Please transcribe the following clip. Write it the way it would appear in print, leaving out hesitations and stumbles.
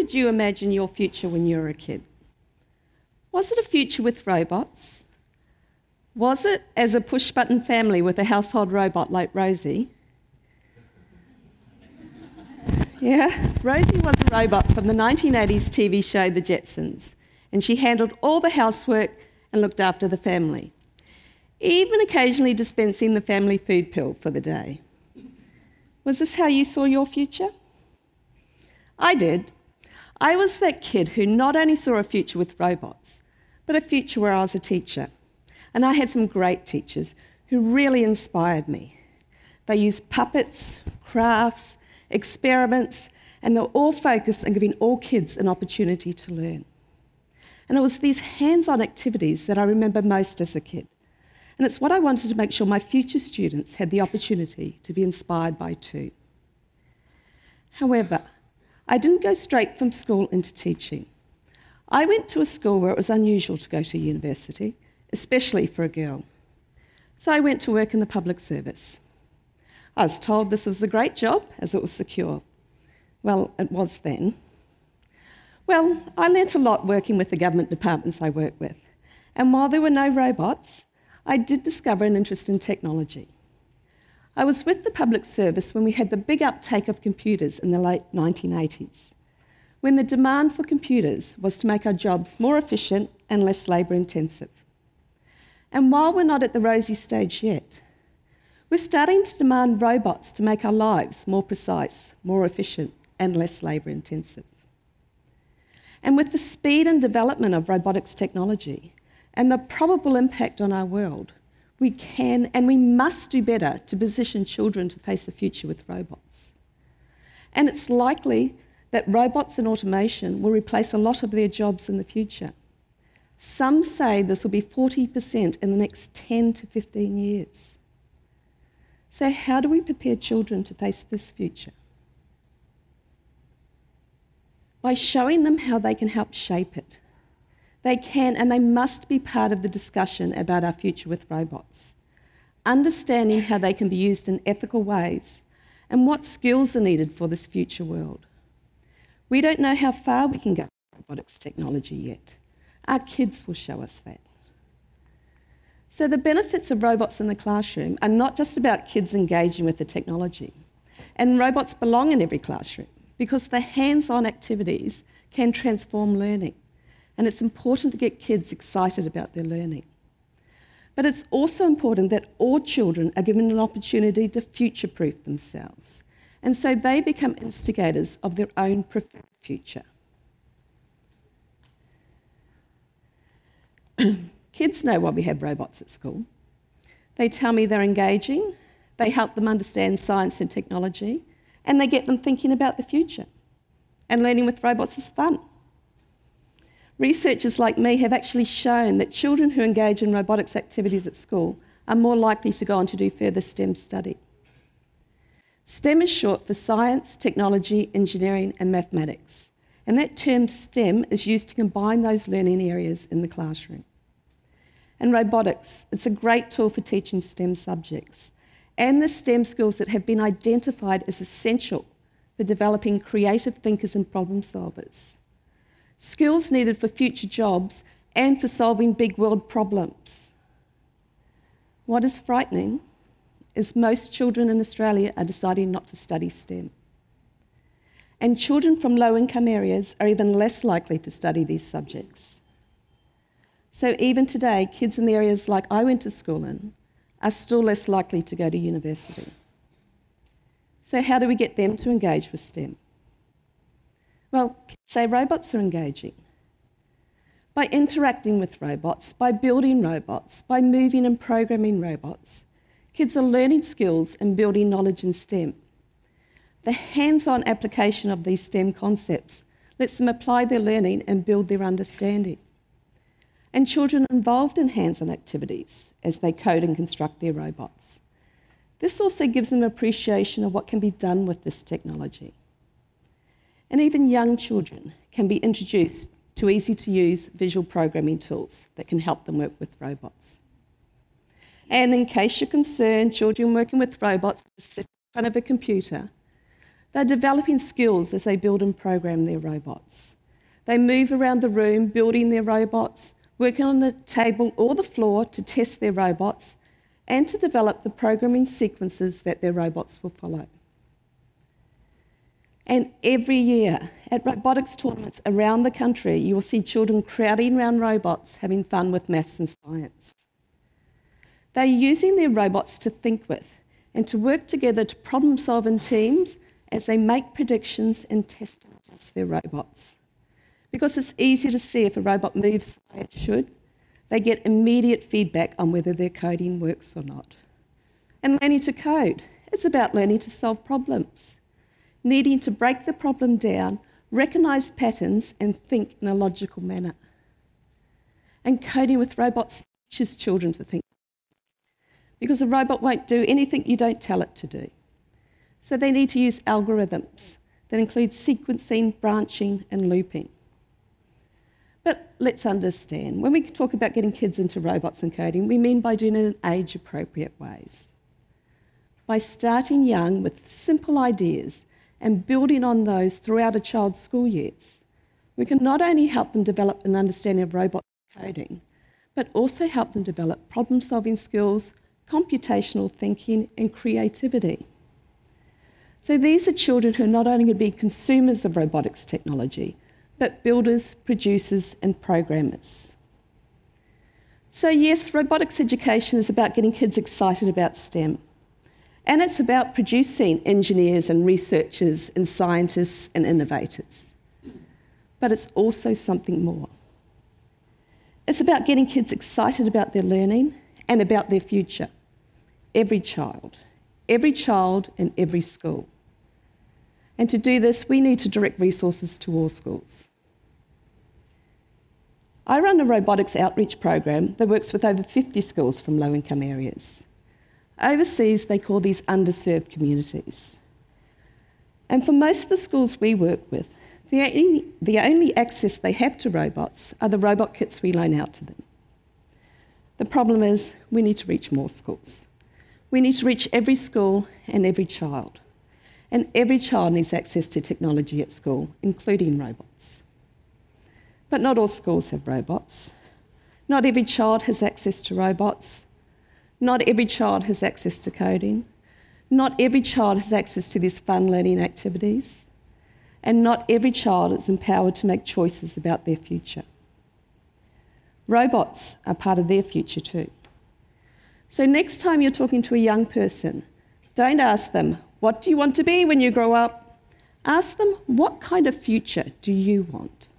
did you imagine your future when you were a kid? Was it a future with robots? Was it as a push-button family with a household robot like Rosie? Yeah, Rosie was a robot from the 1980s TV show The Jetsons, and she handled all the housework and looked after the family, even occasionally dispensing the family food pill for the day. Was this how you saw your future? I did. I was that kid who not only saw a future with robots, but a future where I was a teacher. And I had some great teachers who really inspired me. They used puppets, crafts, experiments, and they're all focused on giving all kids an opportunity to learn. And it was these hands-on activities that I remember most as a kid. And it's what I wanted to make sure my future students had the opportunity to be inspired by too. However, I didn't go straight from school into teaching. I went to a school where it was unusual to go to university, especially for a girl. So I went to work in the public service. I was told this was a great job as it was secure. Well, it was then. Well, I learnt a lot working with the government departments I worked with. And while there were no robots, I did discover an interest in technology. I was with the public service when we had the big uptake of computers in the late 1980s, when the demand for computers was to make our jobs more efficient and less labour-intensive. And while we're not at the rosy stage yet, we're starting to demand robots to make our lives more precise, more efficient, and less labour-intensive. And with the speed and development of robotics technology, and the probable impact on our world, we can and we must do better to position children to face a future with robots. And it's likely that robots and automation will replace a lot of their jobs in the future. Some say this will be 40% in the next 10 to 15 years. So how do we prepare children to face this future? By showing them how they can help shape it. They can and they must be part of the discussion about our future with robots, understanding how they can be used in ethical ways and what skills are needed for this future world. We don't know how far we can go with robotics technology yet. Our kids will show us that. So the benefits of robots in the classroom are not just about kids engaging with the technology, and robots belong in every classroom because the hands-on activities can transform learning. And it's important to get kids excited about their learning. But it's also important that all children are given an opportunity to future-proof themselves, and so they become instigators of their own preferred future. Kids know why we have robots at school. They tell me they're engaging, they help them understand science and technology, and they get them thinking about the future. And learning with robots is fun. Researchers like me have actually shown that children who engage in robotics activities at school are more likely to go on to do further STEM study. STEM is short for science, technology, engineering and mathematics. And that term STEM is used to combine those learning areas in the classroom. And robotics, it's a great tool for teaching STEM subjects and the STEM skills that have been identified as essential for developing creative thinkers and problem solvers. Skills needed for future jobs and for solving big world problems. What is frightening is most children in Australia are deciding not to study STEM. And children from low-income areas are even less likely to study these subjects. So even today, kids in the areas like I went to school in are still less likely to go to university. So how do we get them to engage with STEM? Well, say robots are engaging. By interacting with robots, by building robots, by moving and programming robots, kids are learning skills and building knowledge in STEM. The hands-on application of these STEM concepts lets them apply their learning and build their understanding. And children are involved in hands-on activities as they code and construct their robots. This also gives them appreciation of what can be done with this technology. And even young children can be introduced to easy-to-use visual programming tools that can help them work with robots. And in case you're concerned, children working with robots sit in front of a computer, They're developing skills as they build and program their robots. They move around the room building their robots, working on the table or the floor to test their robots and to develop the programming sequences that their robots will follow. And every year at robotics tournaments around the country, you will see children crowding around robots having fun with maths and science. They're using their robots to think with and to work together to problem solve in teams as they make predictions and test and adjust their robots. Because it's easy to see if a robot moves the way it should, they get immediate feedback on whether their coding works or not. And learning to code, it's about learning to solve problems, needing to break the problem down, recognise patterns and think in a logical manner. And coding with robots teaches children to think, because a robot won't do anything you don't tell it to do. So they need to use algorithms that include sequencing, branching and looping. But let's understand, when we talk about getting kids into robots and coding, we mean by doing it in age-appropriate ways. By starting young with simple ideas and building on those throughout a child's school years, we can not only help them develop an understanding of robot coding, but also help them develop problem-solving skills, computational thinking and creativity. So these are children who are not only going to be consumers of robotics technology, but builders, producers and programmers. So yes, robotics education is about getting kids excited about STEM. And it's about producing engineers and researchers and scientists and innovators. But it's also something more. It's about getting kids excited about their learning and about their future. Every child in every school. And to do this, we need to direct resources to all schools. I run a robotics outreach program that works with over 50 schools from low-income areas. Overseas, they call these underserved communities. And for most of the schools we work with, the only access they have to robots are the robot kits we loan out to them. The problem is we need to reach more schools. We need to reach every school and every child. And every child needs access to technology at school, including robots. But not all schools have robots. Not every child has access to robots. Not every child has access to coding. Not every child has access to these fun learning activities. And not every child is empowered to make choices about their future. Robots are part of their future too. So next time you're talking to a young person, don't ask them, what do you want to be when you grow up? Ask them, what kind of future do you want?